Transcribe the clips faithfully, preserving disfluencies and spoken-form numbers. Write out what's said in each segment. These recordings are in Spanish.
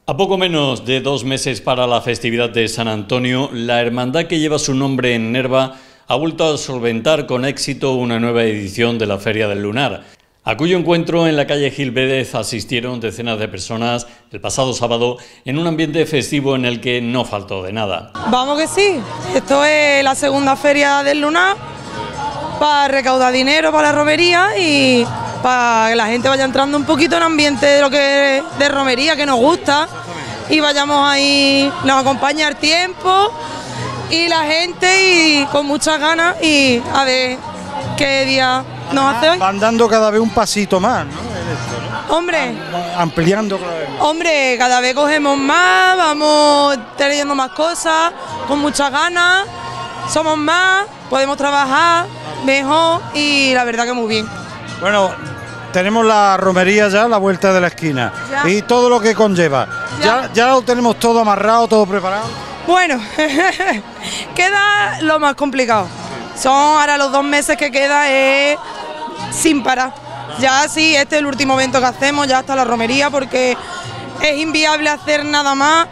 A poco menos de dos meses para la festividad de San Antonio, la hermandad que lleva su nombre en Nerva ha vuelto a solventar con éxito una nueva edición de la Feria del Lunar, a cuyo encuentro en la calle Gil Vélez asistieron decenas de personas el pasado sábado en un ambiente festivo en el que no faltó de nada. Vamos que sí, esto es la segunda Feria del Lunar para recaudar dinero para la romería y para que la gente vaya entrando un poquito en ambiente de lo que de romería que nos gusta y vayamos ahí, nos acompaña el tiempo y la gente y con muchas ganas y a ver qué día nos hace hoy. Van dando cada vez un pasito más, ¿no? Esto, ¿no? Hombre, ampliando cada vez más. Hombre, cada vez cogemos más, vamos teniendo más cosas, con muchas ganas, somos más, podemos trabajar mejor y la verdad que muy bien. Bueno, tenemos la romería ya a la vuelta de la esquina ya. Y todo lo que conlleva. Ya. ya, ya lo tenemos todo amarrado, todo preparado. Bueno, queda lo más complicado. Son ahora los dos meses que queda es sin parar. Ya sí, este es el último evento que hacemos, ya está la romería porque es inviable hacer nada más.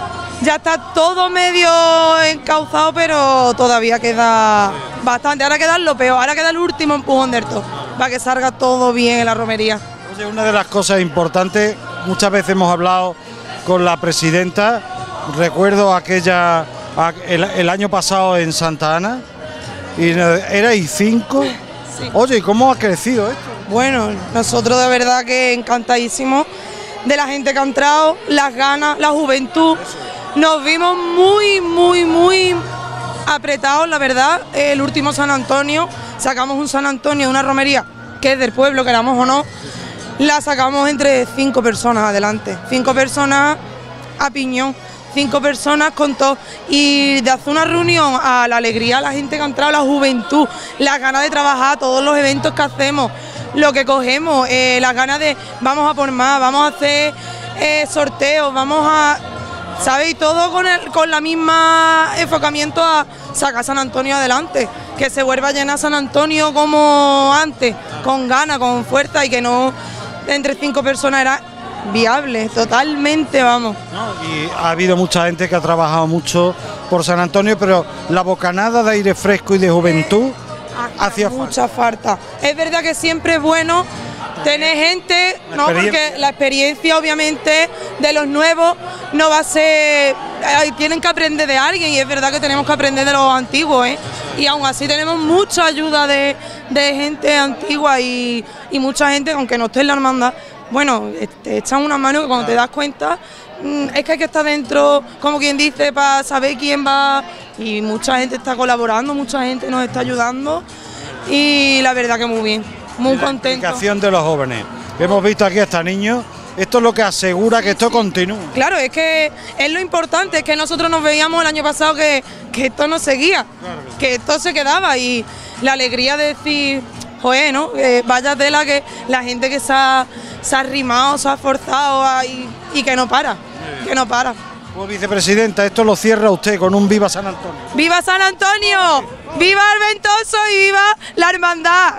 Ya está todo medio encauzado, pero todavía queda bastante. Ahora queda lo peor, ahora queda el último empujón de esto, para que salga todo bien en la romería. Oye, una de las cosas importantes, muchas veces hemos hablado con la presidenta, recuerdo aquella, el, el año pasado en Santa Ana, y erais cinco. Sí. Oye, ¿cómo ha crecido esto? Bueno, nosotros de verdad que encantadísimos de la gente que ha entrado, las ganas, la juventud. Nos vimos muy, muy, muy apretados, la verdad. El último San Antonio, sacamos un San Antonio, una romería, que es del pueblo, queramos o no, la sacamos entre cinco personas adelante. Cinco personas a piñón, cinco personas con todo. Y de hacer una reunión a la alegría, la gente que ha entrado, la juventud, las ganas de trabajar, todos los eventos que hacemos, lo que cogemos, eh, las ganas de vamos a por más, vamos a hacer eh, sorteos, vamos a... ¿Sabes? Y todo con, el, con la misma enfocamiento a sacar San Antonio adelante, que se vuelva a llenar San Antonio como antes, con ganas, con fuerza y que no entre cinco personas era viable, totalmente, vamos. No, y ha habido mucha gente que ha trabajado mucho por San Antonio, pero la bocanada de aire fresco y de juventud hacía mucha falta. Es verdad que siempre es bueno tener gente, no, porque la experiencia obviamente de los nuevos no va a ser, tienen que aprender de alguien y es verdad que tenemos que aprender de los antiguos, ¿eh? Y aún así tenemos mucha ayuda de, de gente antigua y, y mucha gente, aunque no esté en la hermandad, bueno, te echan una mano que cuando te das cuenta es que hay que estar dentro, como quien dice, para saber quién va y mucha gente está colaborando, mucha gente nos está ayudando y la verdad que muy bien. Muy contento. La implicación de los jóvenes. Hemos visto aquí hasta niños. Esto es lo que asegura que esto continúe. Claro, es que es lo importante, es que nosotros nos veíamos el año pasado que, que esto no seguía, claro que, que esto se quedaba y la alegría de decir, joder, ¿no? Eh, vaya tela que la gente que se ha, se ha arrimado, se ha esforzado y, y que no para, que no para. Pues vicepresidenta, esto lo cierra usted con un viva San Antonio. ¡Viva San Antonio! ¡Viva el Ventoso y viva la hermandad!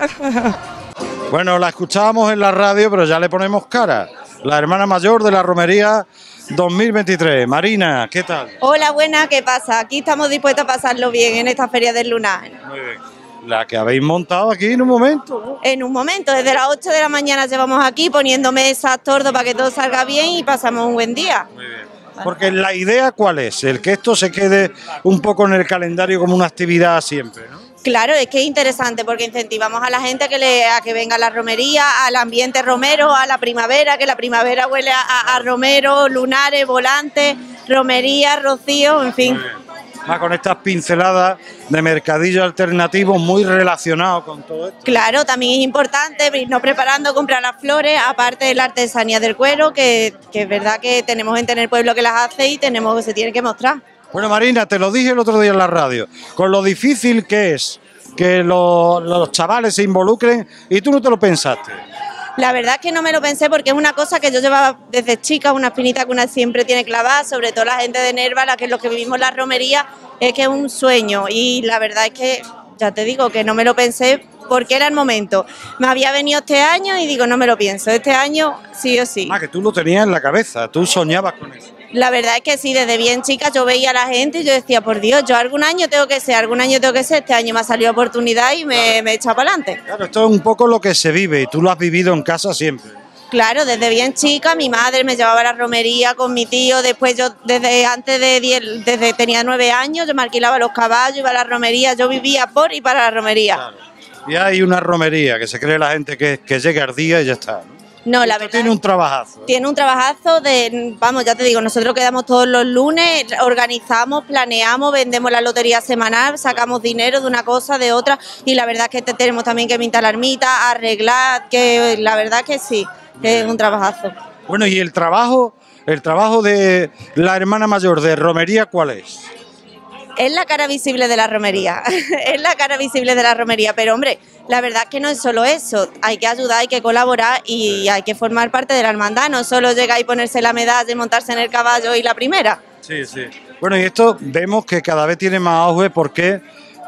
Bueno, la escuchábamos en la radio, pero ya le ponemos cara. La hermana mayor de la romería dos mil veintitrés. Marina, ¿qué tal? Hola, buena, ¿qué pasa? Aquí estamos dispuestos a pasarlo bien en esta Feria del Lunar. Muy bien. La que habéis montado aquí en un momento, ¿no? En un momento, desde las ocho de la mañana llevamos aquí poniendo mesas, tordos para que todo salga bien y pasamos un buen día. Muy bien. Porque la idea, ¿cuál es? El que esto se quede un poco en el calendario como una actividad siempre, ¿no? Claro, es que es interesante porque incentivamos a la gente a que, le, a que venga a la romería, al ambiente romero, a la primavera, que la primavera huele a, a romero, lunares, volantes, romería, rocío, en fin. Más con estas pinceladas de mercadillo alternativo muy relacionado con todo esto. Claro, también es importante irnos preparando a comprar las flores, aparte de la artesanía del cuero, que, que es verdad que tenemos gente en el pueblo que las hace y tenemos que se tiene que mostrar. Bueno, Marina, te lo dije el otro día en la radio, con lo difícil que es que lo, los chavales se involucren y tú no te lo pensaste. La verdad es que no me lo pensé porque es una cosa que yo llevaba desde chica, una espinita que una siempre tiene clavada, sobre todo la gente de Nerva, la que los que vivimos la romería, es que es un sueño y la verdad es que, ya te digo, que no me lo pensé porque era el momento. Me había venido este año y digo, no me lo pienso, este año sí o sí. Ah, que tú lo tenías en la cabeza, tú soñabas con eso. La verdad es que sí, desde bien chica yo veía a la gente y yo decía, por Dios, yo algún año tengo que ser, algún año tengo que ser, este año me ha salido oportunidad y me, me he echado para adelante. Claro, esto es un poco lo que se vive y tú lo has vivido en casa siempre. Claro, desde bien chica, mi madre me llevaba a la romería con mi tío, después yo desde antes de diez, desde tenía nueve años, yo me alquilaba los caballos, iba a la romería, yo vivía por y para la romería. Claro. Y hay una romería que se cree la gente que, que llega al día y ya está, ¿no? No, la Esto verdad. Tiene un trabajazo. ¿eh? Tiene un trabajazo de, vamos, ya te digo, nosotros quedamos todos los lunes, organizamos, planeamos, vendemos la lotería semanal, sacamos dinero de una cosa, de otra, y la verdad es que te, tenemos también que pintar la ermita, arreglar, que la verdad que sí, que es un trabajazo. Bueno, y el trabajo, el trabajo de la hermana mayor de romería, ¿cuál es? Es la cara visible de la romería, es la cara visible de la romería, pero hombre, la verdad es que no es solo eso, hay que ayudar, hay que colaborar y hay que formar parte de la hermandad, no solo llegar y ponerse la medalla y montarse en el caballo y la primera. Sí, sí. Bueno, y esto vemos que cada vez tiene más auge porque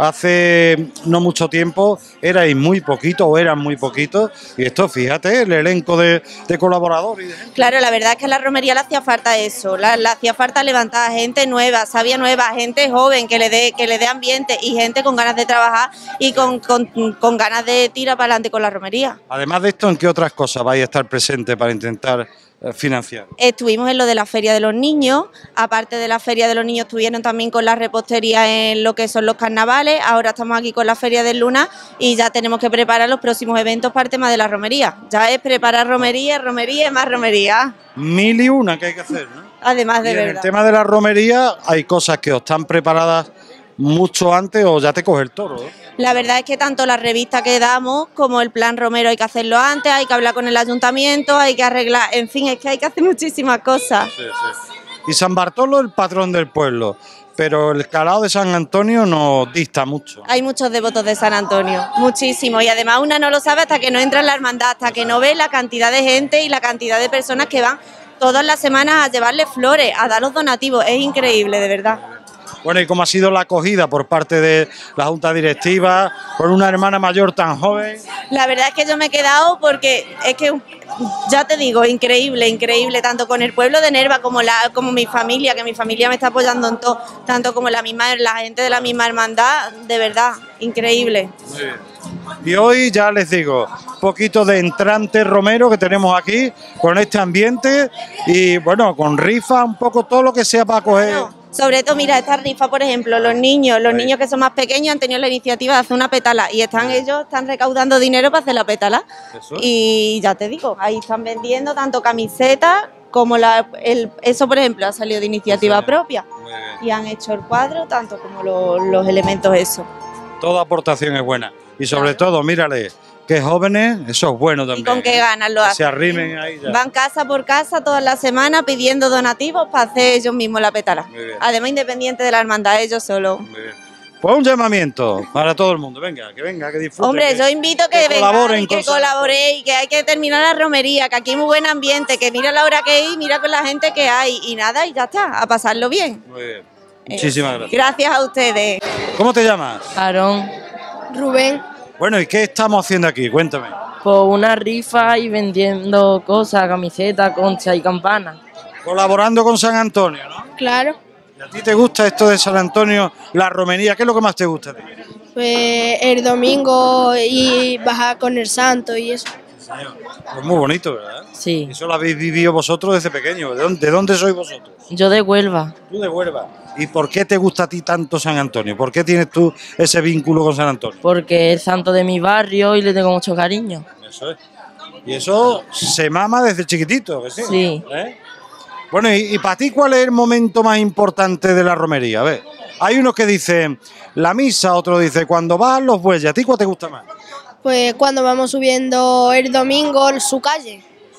hace no mucho tiempo erais muy poquito o eran muy poquitos y esto, fíjate, el elenco de, de colaboradores. Claro, la verdad es que a la romería le hacía falta eso, le, le hacía falta levantar gente nueva, sabia nueva, gente joven que le dé que le dé ambiente y gente con ganas de trabajar y con, con, con ganas de tirar para adelante con la romería. Además de esto, ¿en qué otras cosas vais a estar presentes para intentar financiar? Estuvimos en lo de la Feria de los Niños, aparte de la Feria de los Niños estuvieron también con la repostería en lo que son los carnavales, ahora estamos aquí con la Feria del Luna y ya tenemos que preparar los próximos eventos para el tema de la romería. Ya es preparar romería, romería y más romería. Mil y una que hay que hacer, ¿no? Además de y en verdad. el tema de la romería hay cosas que os están preparadas mucho antes o ya te coge el toro, ¿eh? La verdad es que tanto la revista que damos como el plan romero hay que hacerlo antes, hay que hablar con el ayuntamiento, hay que arreglar, en fin, es que hay que hacer muchísimas cosas. Sí, sí. Y San Bartolo el patrón del pueblo, pero el calado de San Antonio nos dista mucho. Hay muchos devotos de San Antonio, muchísimos, y además una no lo sabe hasta que no entra en la hermandad, hasta que no ve la cantidad de gente y la cantidad de personas que van todas las semanas a llevarle flores, a dar los donativos, es increíble, de verdad. Bueno, ¿y cómo ha sido la acogida por parte de la Junta Directiva, con una hermana mayor tan joven? La verdad es que yo me he quedado porque es que, ya te digo, increíble, increíble, tanto con el pueblo de Nerva como, la, como mi familia, que mi familia me está apoyando en todo, tanto como la misma la gente de la misma hermandad, de verdad, increíble. Muy bien. Y hoy ya les digo, un poquito de entrante romero que tenemos aquí, con este ambiente y bueno, con rifa, un poco todo lo que sea para coger. Bueno, sobre todo, mira, esta rifa, por ejemplo, los niños, los niños que son más pequeños han tenido la iniciativa de hacer una pétala y están ellos están recaudando dinero para hacer la pétala. Eso. Y ya te digo, ahí están vendiendo tanto camisetas como la, el, eso, por ejemplo, ha salido de iniciativa Muy bien. propia. Muy bien. Y han hecho el cuadro, tanto como lo, los elementos eso. Toda aportación es buena. Y sobre todo, mírale, que jóvenes, eso es bueno también. Y con qué ¿eh? ganas lo Que hacen. se arrimen ahí ya. Van casa por casa todas las semanas pidiendo donativos para hacer ellos mismos la pétala. Muy bien. Además, independiente de la hermandad, ellos solo. Muy bien. Pues un llamamiento para todo el mundo. Venga, que venga, que disfruten. Hombre, que, yo invito que, que vengan colaboren y que con San colaboréis, que hay que terminar la romería, que aquí hay muy buen ambiente, que mira la hora que hay, mira con la gente que hay y nada, y ya está, a pasarlo bien. Muy bien. Eh, Muchísimas gracias. Gracias a ustedes. ¿Cómo te llamas? Aarón, Rubén, Bueno, ¿y qué estamos haciendo aquí? Cuéntame. por una rifa y vendiendo cosas, camisetas, conchas y campanas. Colaborando con San Antonio, ¿no? claro, ¿Y a ti te gusta esto de San Antonio, la romería? ¿Qué es lo que más te gusta de ti? pues el domingo y bajar con el santo y eso. Pues muy bonito, ¿verdad? Sí, Eso lo habéis vivido vosotros desde pequeño. ¿De dónde, de dónde sois vosotros? yo de Huelva, Tú de Huelva. ¿Y por qué te gusta a ti tanto San Antonio? ¿Por qué tienes tú ese vínculo con San Antonio? porque es santo de mi barrio y le tengo mucho cariño. Eso es. Y eso se mama desde chiquitito, ¿que sí? Sí. ¿Eh? Bueno, y, y para ti, ¿cuál es el momento más importante de la romería? A ver, hay unos que dicen la misa, otro dice cuando van los bueyes. ¿A ti cuál te gusta más? Pues cuando vamos subiendo el domingo su calle,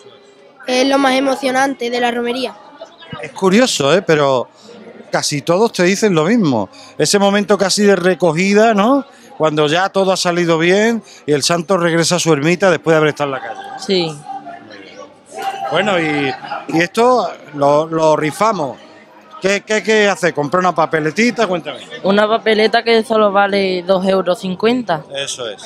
es lo más emocionante de la romería. Es curioso, ¿eh? Pero casi todos te dicen lo mismo. Ese momento casi de recogida, ¿no? Cuando ya todo ha salido bien y el santo regresa a su ermita después de haber estado en la calle. Sí, Bueno, y, y esto lo, lo rifamos. ¿Qué, qué, qué hace? ¿Comprar una papeletita? Cuéntame. una papeleta que solo vale dos euros cincuenta. Eso es.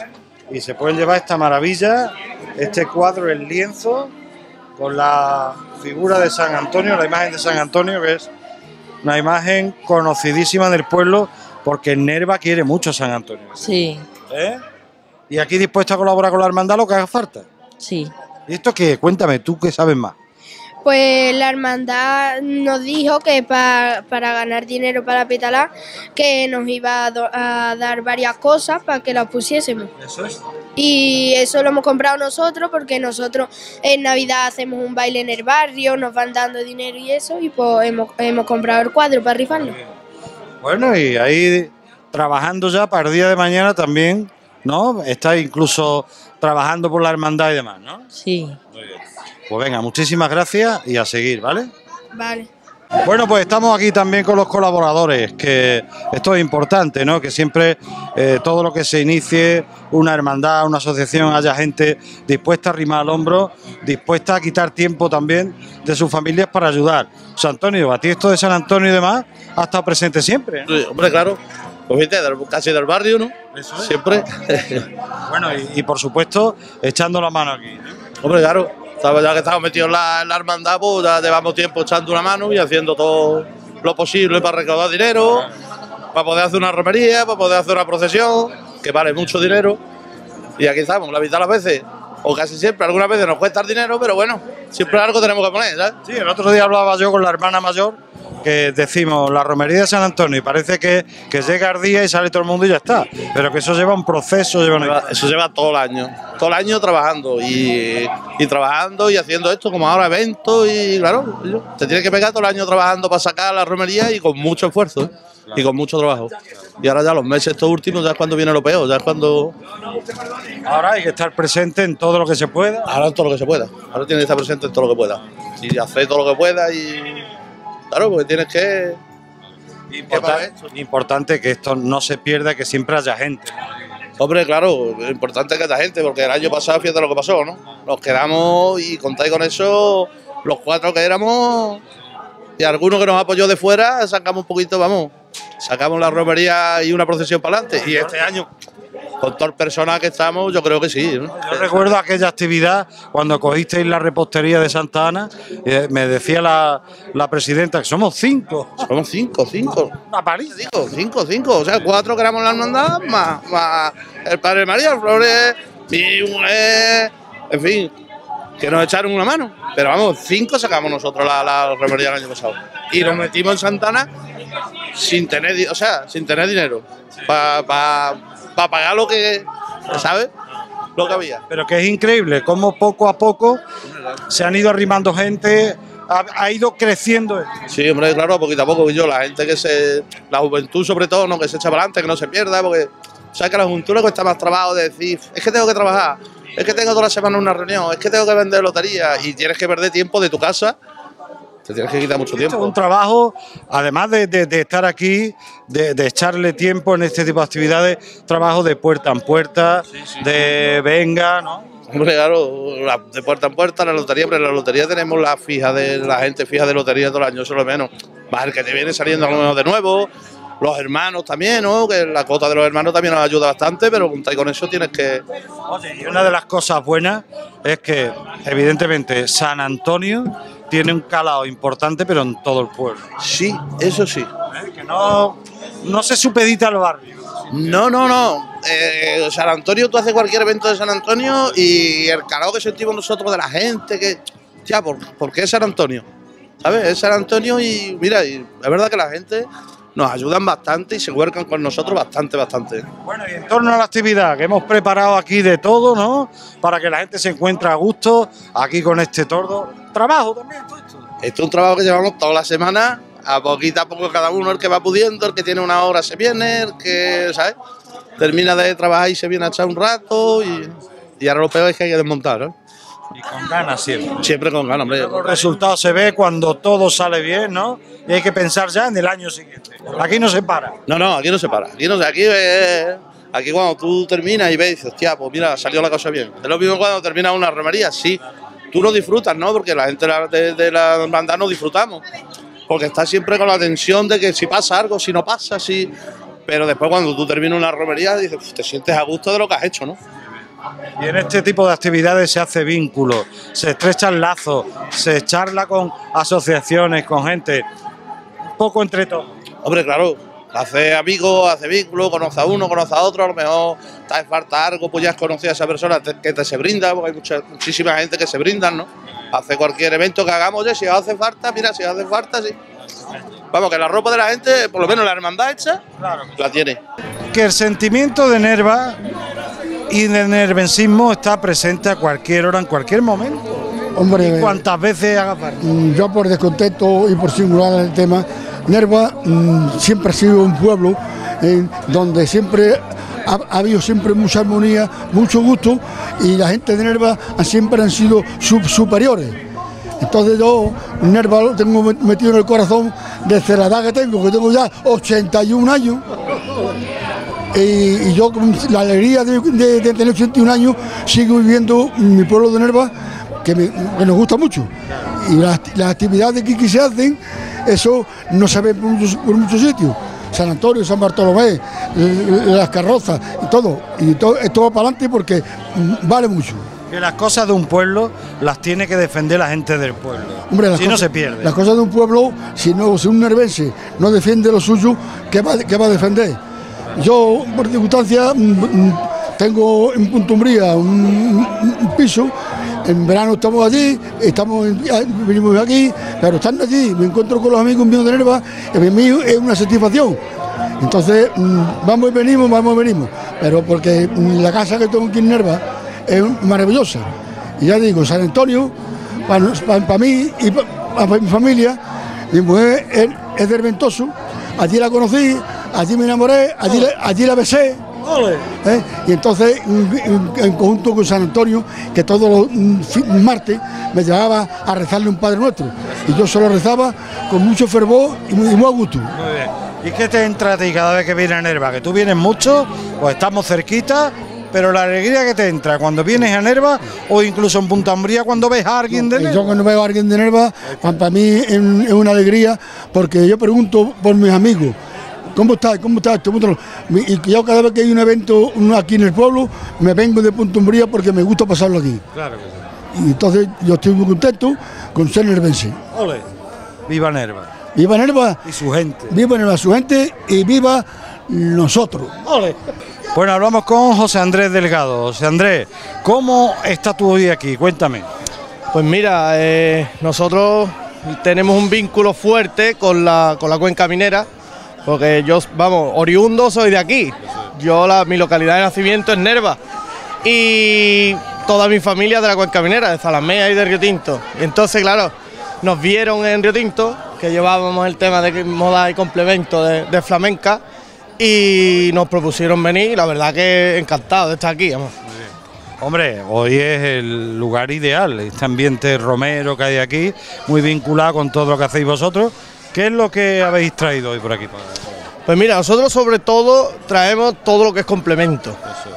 y se pueden llevar esta maravilla, este cuadro, el lienzo, con la figura de San Antonio, la imagen de San Antonio, que es una imagen conocidísima del pueblo, porque Nerva quiere mucho a San Antonio. Sí. ¿Eh? Y aquí dispuesto a colaborar con la hermandad lo que haga falta. Sí. ¿Y esto qué? Cuéntame, tú que sabes más. Pues la hermandad nos dijo que pa, para ganar dinero para Petalá, que nos iba a, do, a dar varias cosas para que las pusiésemos. Eso es. Y eso lo hemos comprado nosotros porque nosotros en Navidad hacemos un baile en el barrio, nos van dando dinero y eso, y pues hemos, hemos comprado el cuadro para rifarlo. Bueno, y ahí trabajando ya para el día de mañana también, ¿no? Está incluso trabajando por la hermandad y demás, ¿no? Sí. Muy bien. Pues venga, muchísimas gracias y a seguir, ¿vale? Vale. Bueno, pues estamos aquí también con los colaboradores, que esto es importante, ¿no? Que siempre eh, todo lo que se inicie, una hermandad, una asociación, haya gente dispuesta a arrimar al hombro, dispuesta a quitar tiempo también de sus familias para ayudar. San Antonio, a ti esto de San Antonio y demás ha estado presente siempre, ¿no? Sí, hombre, claro. Pues viste, casi del barrio, ¿no? Eso es. Siempre. Bueno, y, y por supuesto, echando la mano aquí, ¿no? Hombre, claro. Ya que estamos metidos en la, en la hermandad, pues ya llevamos tiempo echando una mano y haciendo todo lo posible para recaudar dinero, para poder hacer una romería, para poder hacer una procesión, que vale mucho dinero. Y aquí estamos, la mitad de las veces, o casi siempre, algunas veces nos cuesta el dinero, pero bueno, siempre algo tenemos que poner, ¿sabes? Sí, el otro día hablaba yo con la hermana mayor, que decimos la romería de San Antonio y parece que, que llega el día y sale todo el mundo y ya está, pero que eso lleva un proceso, lleva una... Eso lleva todo el año, todo el año trabajando y, y trabajando y haciendo esto como ahora eventos y claro, te tienes que pegar todo el año trabajando para sacar la romería y con mucho esfuerzo, ¿eh? Y con mucho trabajo. Y ahora ya los meses estos últimos ya es cuando viene lo peor, ya es cuando... Ahora hay que estar presente en todo lo que se pueda. Ahora en todo lo que se pueda, ahora tienes que estar presente en todo lo que pueda y hacer todo lo que pueda y... Claro, porque tienes que... Importante, importante que esto no se pierda, que siempre haya gente. Hombre, claro, lo importante es que haya gente, porque el año pasado, fíjate lo que pasó, ¿no? Nos quedamos y contáis con eso, los cuatro que éramos, y alguno que nos apoyó de fuera, sacamos un poquito, vamos, sacamos la romería y una procesión para adelante. Y este año, con todo el personal que estamos, yo creo que sí, ¿no? Yo recuerdo aquella actividad cuando cogisteis la repostería de Santa Ana, eh, me decía la, la presidenta que somos cinco. Somos cinco, cinco. Una paliza. Cinco, cinco, cinco. O sea, cuatro que éramos la hermandad, más, más el padre María, Flores, mi mujer, en fin, que nos echaron una mano. Pero vamos, cinco sacamos nosotros la, la romería el año pasado. Y nos metimos en Santa Ana sin tener, o sea, sin tener dinero. Para pa, pa pagar lo que, ¿sabes? Lo que había. Pero que es increíble cómo poco a poco se han ido arrimando gente, ha, ha ido creciendo esto. Sí, hombre, claro, poquito a poco. Yo, la gente que se, la juventud sobre todo, no que se echa para adelante, que no se pierda, porque sabes que la juventud le cuesta más trabajo de decir, es que tengo que trabajar, es que tengo toda la semana una reunión, es que tengo que vender lotería y tienes que perder tiempo de tu casa. Te tienes que quitar mucho tiempo. Esto es un trabajo, además de, de, de estar aquí, de, de echarle tiempo en este tipo de actividades, trabajo de puerta en puerta, sí, sí, de sí. venga, ¿no? Hombre, claro, de puerta en puerta, la lotería, pero en la lotería tenemos la fija de la gente fija de lotería todo el año, eso es lo menos. Más el que te viene saliendo a lo menos de nuevo, los hermanos también, ¿no? Que la cuota de los hermanos también nos ayuda bastante, pero con eso tienes que... Oye, y una de las cosas buenas es que, evidentemente, San Antonio tiene un calado importante, pero en todo el pueblo. Sí, eso sí. ¿Eh? Que no, no se supedita al barrio. No, no, no. Eh, San Antonio, tú haces cualquier evento de San Antonio y el calado que sentimos nosotros de la gente, que... Ya, ¿por, ¿por qué es San Antonio? ¿Sabes? Es San Antonio y, mira, y es verdad que la gente nos ayudan bastante y se huercan con nosotros bastante, bastante. Bueno, y en torno a la actividad que hemos preparado aquí de todo, ¿no? Para que la gente se encuentre a gusto aquí con este tordo. Trabajo también, todo esto. Esto es un trabajo que llevamos toda la semana, a poquito a poco cada uno, el que va pudiendo, el que tiene una hora se viene, el que, ¿sabes? Termina de trabajar y se viene a echar un rato y, y ahora lo peor es que hay que desmontar, ¿no? Y con ganas siempre. Siempre con ganas, hombre. El resultado se ve cuando todo sale bien, ¿no? Y hay que pensar ya en el año siguiente. Aquí no se para. No, no, aquí no se para. Aquí, no, aquí, eh, aquí cuando tú terminas y ves, dices, hostia, pues mira, salió la cosa bien. Es lo mismo cuando terminas una romería, sí. Tú no disfrutas, ¿no? Porque la gente de, de la hermandad no disfrutamos. Porque estás siempre con la tensión de que si pasa algo, si no pasa, si... Pero después cuando tú terminas una romería, dices, te sientes a gusto de lo que has hecho, ¿no? Y en este tipo de actividades se hace vínculo, se estrechan lazos, se charla con asociaciones, con gente, un poco entre todos. Hombre, claro, hace amigos, hace vínculos, conoce a uno, conoce a otro, a lo mejor te hace falta algo, pues ya has conocido a esa persona que te se brinda, porque hay mucha, muchísima gente que se brindan, ¿no? Hace cualquier evento que hagamos, oye, si os hace falta, mira, si os hace falta, sí. Vamos, que la ropa de la gente, por lo menos la hermandad hecha, claro, la tiene. Que el sentimiento de Nerva y de nervensismo está presente a cualquier hora, en cualquier momento. Hombre, ¿Y cuántas veces haga falta? Yo por descontento y por singular en el tema, Nerva mmm, siempre ha sido un pueblo eh, donde siempre ha, ha habido siempre mucha armonía, mucho gusto, y la gente de Nerva siempre han sido sub superiores. Entonces yo Nerva lo tengo metido en el corazón desde la edad que tengo, que tengo ya ochenta y un años. Y, y yo con la alegría de, de, de tener ochenta y un años sigo viviendo mi pueblo de Nerva, que, me, que nos gusta mucho. Y las, las actividades que aquí se hacen, eso no se ve por muchos, por muchos sitios. San Antonio, San Bartolomé, las carrozas y todo. Y todo, esto va para adelante porque vale mucho. Que las cosas de un pueblo las tiene que defender la gente del pueblo. Hombre, si no se pierde. Las cosas de un pueblo, si, no, si un nervense no defiende lo suyo, ¿qué va, qué va a defender? Yo, por circunstancia, tengo en Punta Umbría un, un piso. En verano estamos allí, estamos venimos aquí, pero estando allí me encuentro con los amigos míos de Nerva, y para mí es una satisfacción. Entonces, vamos y venimos, vamos y venimos. Pero porque la casa que tengo aquí en Nerva es maravillosa. Y ya digo, San Antonio, para, para, para mí y para, para mi familia, mi mujer es, es del Ventoso, allí la conocí, allí me enamoré, allí, allí la besé. ¿Eh? Y entonces, en, en conjunto con San Antonio, que todos los martes me llevaba a rezarle un Padre Nuestro. Y yo solo rezaba con mucho fervor y muy, y muy a gusto. Muy bien. ¿Y qué te entra a ti cada vez que vienes a Nerva? Que tú vienes mucho, pues estamos cerquita, pero la alegría que te entra cuando vienes a Nerva o incluso en Punta Umbría cuando ves a alguien de Nerva. Yo cuando veo a alguien de Nerva, para mí es una alegría, porque yo pregunto por mis amigos. ¿Cómo está? ¿Cómo está? Y yo cada vez que hay un evento aquí en el pueblo, me vengo de Punta Umbría porque me gusta pasarlo aquí. Claro que sí. Y entonces yo estoy muy contento con ser nervense. Ole. Viva Nerva. Viva Nerva. Y su gente. Viva Nerva, su gente, y viva nosotros. Ole. Bueno, hablamos con José Andrés Delgado. José Andrés, ¿cómo estás tú hoy aquí? Cuéntame. Pues mira, eh, nosotros tenemos un vínculo fuerte con la, con la cuenca minera. Porque yo, vamos, oriundo soy de aquí. Yo, la, mi localidad de nacimiento es Nerva. Y toda mi familia de la cuenca minera, de Zalamea y de Río Tinto. Y entonces, claro, nos vieron en Río Tinto, que llevábamos el tema de moda y complemento de, de flamenca, y nos propusieron venir, y la verdad que encantado de estar aquí, vamos. Hombre, hoy es el lugar ideal, este ambiente romero que hay aquí, muy vinculado con todo lo que hacéis vosotros. ¿Qué es lo que habéis traído hoy por aquí? Pues mira, nosotros sobre todo traemos todo lo que es complemento.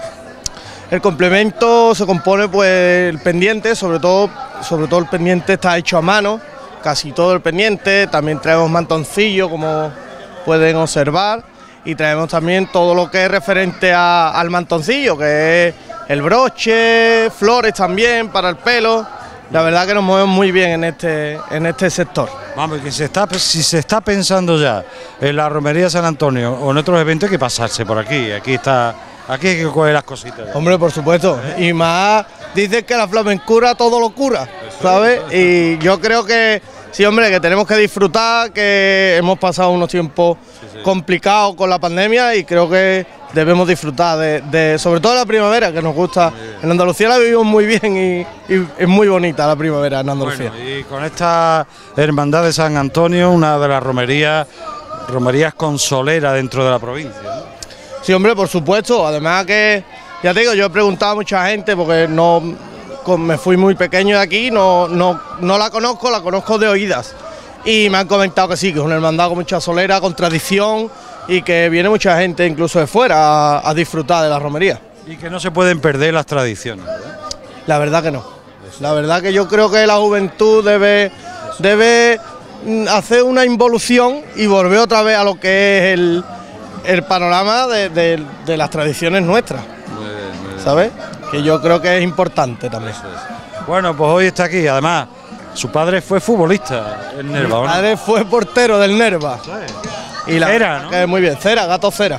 El complemento se compone, pues, el pendiente, sobre todo, sobre todo el pendiente está hecho a mano, casi todo el pendiente. También traemos mantoncillo, como pueden observar, y traemos también todo lo que es referente a, al mantoncillo, que es el broche, flores también para el pelo. La verdad que nos movemos muy bien en este, en este sector. Vamos, que se está, si se está pensando ya en la romería de San Antonio o en otros eventos, hay que pasarse por aquí. Aquí está, aquí hay que coger las cositas. Ya. Hombre, por supuesto. ¿Eh? Y más, dicen que la flamencura todo lo cura, ¿sabes? Y yo creo que sí, hombre, que tenemos que disfrutar, que hemos pasado unos tiempos sí, sí. complicados con la pandemia, y creo que debemos disfrutar de, de sobre todo la primavera, que nos gusta. En Andalucía la vivimos muy bien y, y es muy bonita la primavera en Andalucía. Bueno, y con esta hermandad de San Antonio, una de las romerías, romerías consoleras dentro de la provincia, ¿no? Sí, hombre, por supuesto. Además que, ya te digo, yo he preguntado a mucha gente porque no me fui muy pequeño de aquí, no, no, no la conozco, la conozco de oídas. Y me han comentado que sí, que es una hermandad con mucha solera, con tradición, y que viene mucha gente incluso de fuera a, a disfrutar de la romería. Y que no se pueden perder las tradiciones, ¿verdad? La verdad que no. La verdad que yo creo que la juventud debe, debe hacer una involución y volver otra vez a lo que es el, el panorama de, de, de las tradiciones nuestras. Muy bien, muy bien. ¿Sabes? que yo creo que es importante también. Bueno, pues hoy está aquí, además, su padre fue futbolista en Nerva, ¿no? Mi padre fue portero del Nerva. Y la Cera, ¿no? Que muy bien, Cera, Gato Cera.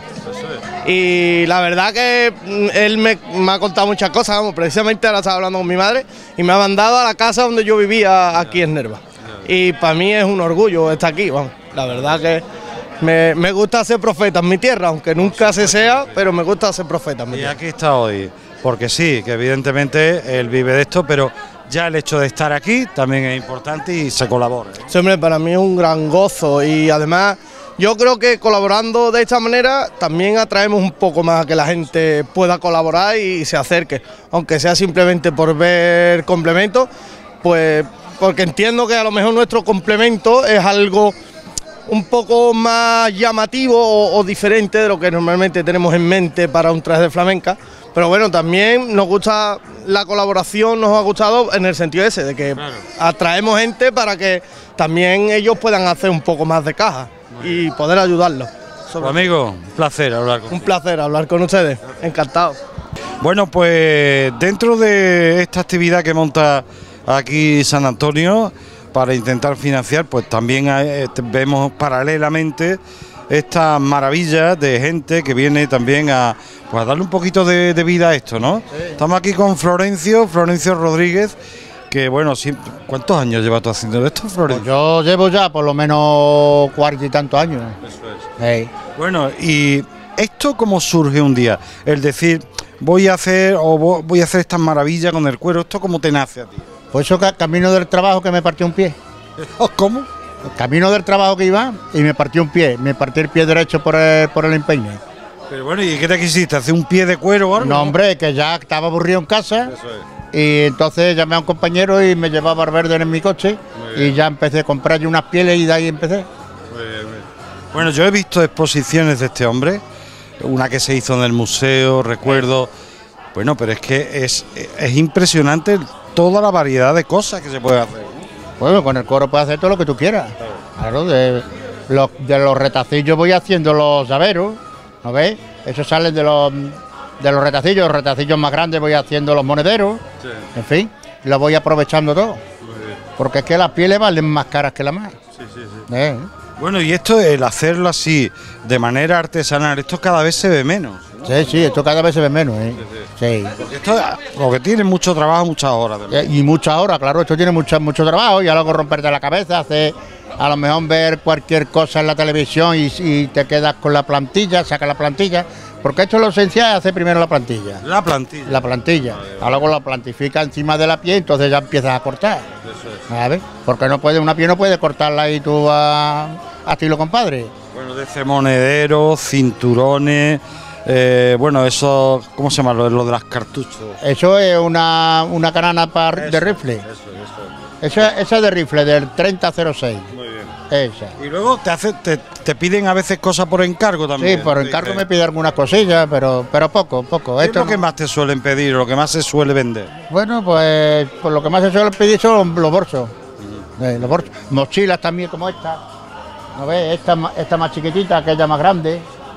Y la verdad que él me, me ha contado muchas cosas, vamos, precisamente ahora estaba hablando con mi madre y me ha mandado a la casa donde yo vivía aquí en Nerva. Y para mí es un orgullo estar aquí, vamos. La verdad que me, me gusta ser profeta en mi tierra, aunque nunca se sea, pero me gusta ser profeta en mi Y tierra. aquí está hoy, porque sí, que evidentemente él vive de esto, pero ya el hecho de estar aquí también es importante y se colabora, ¿eh? Sí, hombre, para mí es un gran gozo y además yo creo que colaborando de esta manera también atraemos un poco más a que la gente pueda colaborar y se acerque, aunque sea simplemente por ver complementos, pues porque entiendo que a lo mejor nuestro complemento es algo un poco más llamativo o, o diferente de lo que normalmente tenemos en mente para un traje de flamenca, pero bueno, también nos gusta la colaboración, nos ha gustado en el sentido ese, de que claro, atraemos gente para que también ellos puedan hacer un poco más de caja y poder ayudarlos. Pues amigo, un placer hablar con Un placer hablar con ustedes, encantado. Bueno, pues dentro de esta actividad que monta aquí San Antonio para intentar financiar, pues también hay, vemos paralelamente estas maravillas de gente que viene también a, pues a darle un poquito de, de vida a esto, ¿no? Sí. Estamos aquí con Florencio, Florencio Rodríguez, que bueno, siempre, ¿cuántos años llevas tú haciendo esto, Florencio? Pues yo llevo ya por lo menos cuarenta y tantos años. Eso es. Hey. Bueno, y esto cómo surge un día, el decir voy a hacer o voy a hacer estas maravillas con el cuero, ¿esto cómo te nace a ti? Pues eso, camino del trabajo que me partió un pie. ¿Cómo? El camino del trabajo que iba y me partió un pie, me partí el pie derecho por el, por el empeine. Pero bueno, ¿y qué te quisiste? ¿Hacer un pie de cuero o algo? No, hombre, que ya estaba aburrido en casa. Eso es. Y entonces llamé a un compañero y me llevaba al verde en mi coche y ya empecé a comprar yo unas pieles y de ahí empecé. Muy bien, muy bien. Bueno, yo he visto exposiciones de este hombre, una que se hizo en el museo, recuerdo. Bueno, pero es que es, es impresionante toda la variedad de cosas que se puede hacer. Bueno, con el cuero puedes hacer todo lo que tú quieras. Claro, de los, de los retacillos voy haciendo los llaveros, ¿no ves? Esos salen de los... de los retacillos, los retacillos más grandes voy haciendo los monederos, sí. En fin, lo voy aprovechando todo, porque es que las pieles valen más caras que la más. Sí, sí, sí. ¿Eh? Bueno, y esto, el hacerlo así, de manera artesanal, esto cada vez se ve menos, ¿no? Sí, sí, esto cada vez se ve menos, ¿eh? Sí, sí. Sí. Porque esto, lo que tiene mucho trabajo, muchas horas. Eh, y muchas horas, claro, esto tiene mucho, mucho trabajo, y luego romperte la cabeza, hacer, a lo mejor ver cualquier cosa en la televisión y, y te quedas con la plantilla, saca la plantilla. Porque esto lo esencial es hacer primero la plantilla. La plantilla. La plantilla. Vale, vale. Luego la plantifica encima de la piel, entonces ya empiezas a cortar. Eso es. ¿Sabes? Porque no puede, una piel no puede cortarla ahí tú a, a estilo compadre. Bueno, de ese monedero, cinturones, eh, bueno, eso, ¿cómo se llama? Lo, lo de las cartuchos. Eso es una, una canana para de rifle. Eso, eso. Esa, esa es de rifle, del treinta cero seis. Muy bien. Esa. Y luego te hace, te, te piden a veces cosas por encargo también. Sí, por encargo sí, me piden algunas cosillas, pero, pero poco, poco. ¿Qué Esto es lo que no... más te suelen pedir o lo que más se suele vender? Bueno, pues, pues lo que más se suele pedir son los bolsos. Uh-huh. eh, los bolsos. Mochilas también como esta. ¿No ves? Esta, esta más chiquitita, aquella más grande.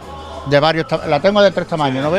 De varios, la tengo de tres tamaños, ¿no ves?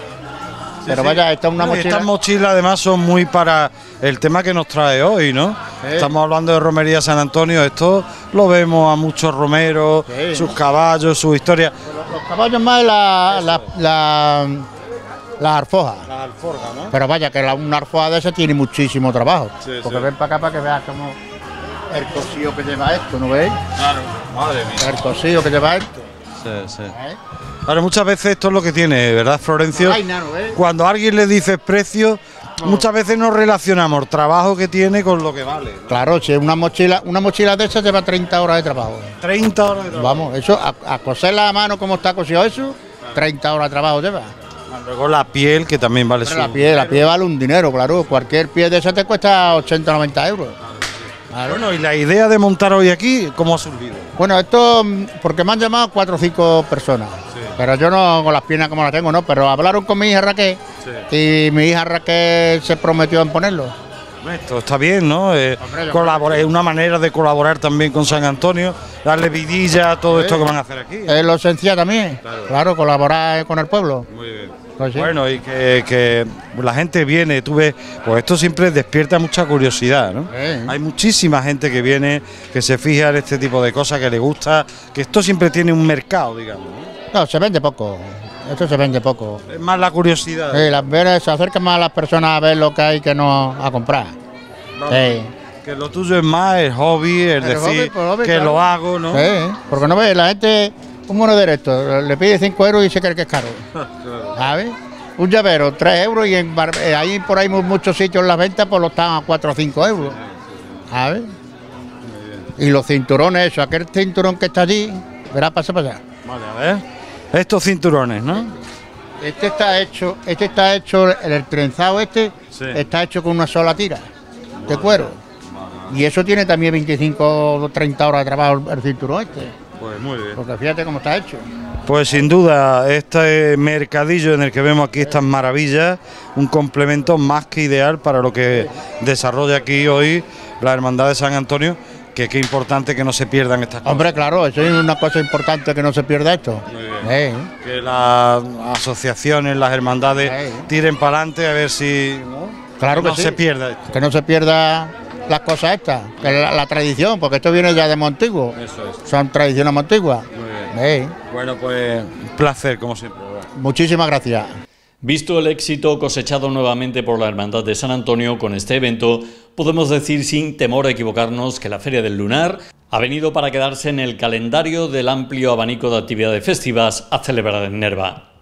Sí, pero sí. Vaya, esta es una mochila. Estas mochilas además son muy para el tema que nos trae hoy, ¿no? Sí. Estamos hablando de Romería San Antonio, esto lo vemos a muchos romeros, sí. Sus caballos, su historia. Los, los caballos más la, la, la, la alforja. La alforja, ¿no? Pero vaya, que la, una alforja de esa tiene muchísimo trabajo. Sí, porque sí. Ven para acá para que veas como el cosío que lleva esto, ¿no ves? Claro, madre mía. El cosío que lleva esto. Sí, sí. ¿Eh? Ahora, muchas veces esto es lo que tiene, ¿verdad, Florencio? Ay, no, ¿eh? Cuando a alguien le dices precio, no. Muchas veces no relacionamos el trabajo que tiene con lo que vale, ¿no? Claro, si una mochila, una mochila de esas lleva treinta horas de trabajo. treinta horas de trabajo. Vamos, eso, a, a coserla a mano como está cosido eso, claro. treinta horas de trabajo lleva. Luego la piel, que también vale su... La piel, la piel vale un dinero, claro. Cualquier piel de esa te cuesta ochenta o noventa euros. Claro. Bueno, y la idea de montar hoy aquí, ¿cómo ha surgido? Bueno, esto, porque me han llamado cuatro o cinco personas. Sí. Pero yo no, con las piernas como las tengo, no. Pero hablaron con mi hija Raquel, sí. Y mi hija Raquel se prometió en ponerlo. Esto está bien, ¿no? Eh, Hombre, es una manera de colaborar también con San Antonio, darle vidilla a todo sí. Esto que van a hacer aquí. Es lo esencial también, claro. Claro, colaborar con el pueblo. Muy bien. Pues sí. Bueno, y que, que la gente viene, tú ves, pues esto siempre despierta mucha curiosidad, ¿no? Sí. Hay muchísima gente que viene, que se fija en este tipo de cosas, que le gusta, que esto siempre tiene un mercado, digamos, ¿no? No, se vende poco. Esto se vende poco. Es más la curiosidad. Sí, las veras se acercan más a las personas a ver lo que hay que no a comprar. No, Sí. Que lo tuyo es más el hobby, el, El decir hobby, pues, hobby, que claro. lo hago, ¿no? Sí, porque no ve, la gente, un monedero esto, le pide cinco euros y se cree que es caro. ¿Sabes? Un llavero, tres euros y en bar, eh, ahí por ahí muchos sitios en la venta pues lo están a cuatro o cinco euros. ¿Sabes? Y los cinturones, eso, aquel cinturón que está allí, verá, pasa para allá. Vale, a ver. Estos cinturones, ¿no? Este está hecho, este está hecho, el, el trenzado este Sí. está hecho con una sola tira de cuero. Y eso tiene también veinticinco o treinta horas de trabajo el cinturón este. Pues muy bien. Porque fíjate cómo está hecho. Pues sin duda, este mercadillo en el que vemos aquí estas maravillas, un complemento más que ideal para lo que desarrolla aquí hoy la Hermandad de San Antonio, que qué importante que no se pierdan estas cosas. Hombre, claro, eso es una cosa importante que no se pierda esto. Eh, Que las asociaciones, las hermandades Sí. tiren para adelante a ver si Claro que no sí. se pierda esto. Que no se pierda las cosas estas, que la, la tradición, porque esto viene ya de Montiguo. Eso es. Son tradiciones antiguas. Muy bien. Eh, Bueno, pues un placer, como siempre. muchísimas gracias. Visto el éxito cosechado nuevamente por la Hermandad de San Antonio con este evento, podemos decir sin temor a equivocarnos que la Feria del Lunar ha venido para quedarse en el calendario del amplio abanico de actividades festivas a celebrar en Nerva.